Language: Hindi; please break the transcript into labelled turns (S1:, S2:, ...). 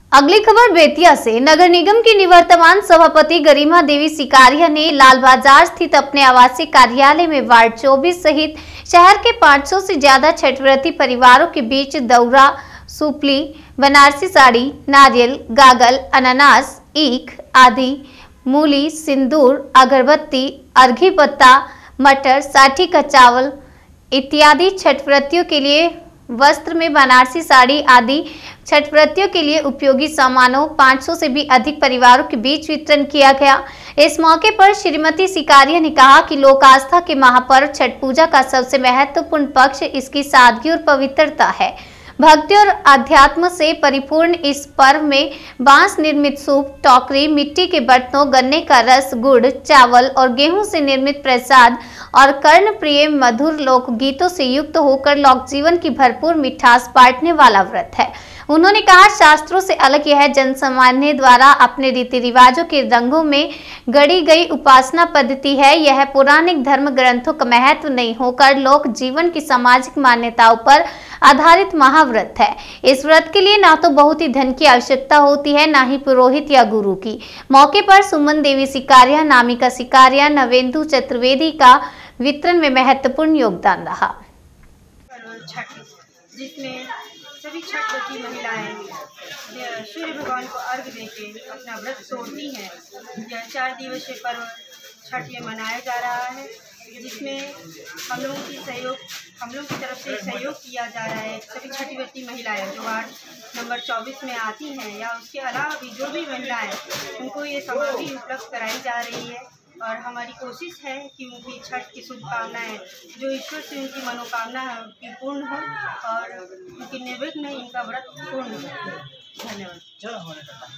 S1: अगली खबर बेतिया से। नगर निगम की निवर्तमान सभापति गरिमा देवी सिकारिया ने लाल बाजार स्थित अपने आवासीय कार्यालय में वार्ड 24 सहित शहर के 500 से ज्यादा छठव्रती परिवारों के बीच दौरा, सुपली, बनारसी साड़ी, नारियल, गागल, अनानास, ईख आदि, मूली, सिंदूर, अगरबत्ती, अर्घी पत्ता, मटर, साठी का चावल इत्यादि छठव्रतियों के लिए वस्त्र में बनारसी साड़ी आदि छठव्रतियों के लिए उपयोगी सामानों 500 से भी अधिक परिवारों के बीच वितरण किया गया। इस मौके पर श्रीमती सिकारिया ने कहा कि लोक आस्था के महापर्व छठ पूजा का सबसे महत्वपूर्ण पक्ष इसकी सादगी और पवित्रता है। भक्ति और अध्यात्म से परिपूर्ण इस पर्व में बांस निर्मित सूप, टोकरी, मिट्टी के बर्तनों, गन्ने का रस, गुड़, चावल और गेहूं से निर्मित प्रसाद और कर्ण प्रिय मधुर लोक गीतों से युक्त होकर लोक जीवन की भरपूर मिठास बांटने वाला व्रत है। उन्होंने कहा, शास्त्रों से अलग यह जनसामान्य द्वारा अपने रीति रिवाजों के रंगों में गढ़ी गई उपासना पद्धति है। यह पौराणिक धर्म ग्रंथों का महत्व नहीं होकर लोक जीवन की सामाजिक मान्यताओं पर आधारित महाव्रत है। इस व्रत के लिए ना तो बहुत ही धन की आवश्यकता होती है, ना ही पुरोहित या गुरु की। मौके पर सुमन देवी सिकारिया, नामिका सिकारिया, नवेंदु चतुर्वेदी का वितरण में महत्वपूर्ण योगदान रहा।
S2: जिसमें सभी छठव्रती महिलाएं सूर्य भगवान को अर्घ्य देके अपना व्रत तोड़ती हैं। यह 4 दिवसीय पर्व छठ में मनाया जा रहा है, जिसमें हम लोगों की तरफ से सहयोग किया जा रहा है। सभी छठव्रती महिलाएं जो वार्ड नंबर 24 में आती हैं या उसके अलावा भी जो भी महिलाएं, उनको ये सामग्री उपलब्ध कराई जा रही है और हमारी कोशिश है कि उनकी छठ की शुभकामनाएं जो ईश्वर से उनकी मनोकामना है उनकी पूर्ण हो और उनकी निर्विघ्न इनका व्रत पूर्ण हो। धन्यवाद।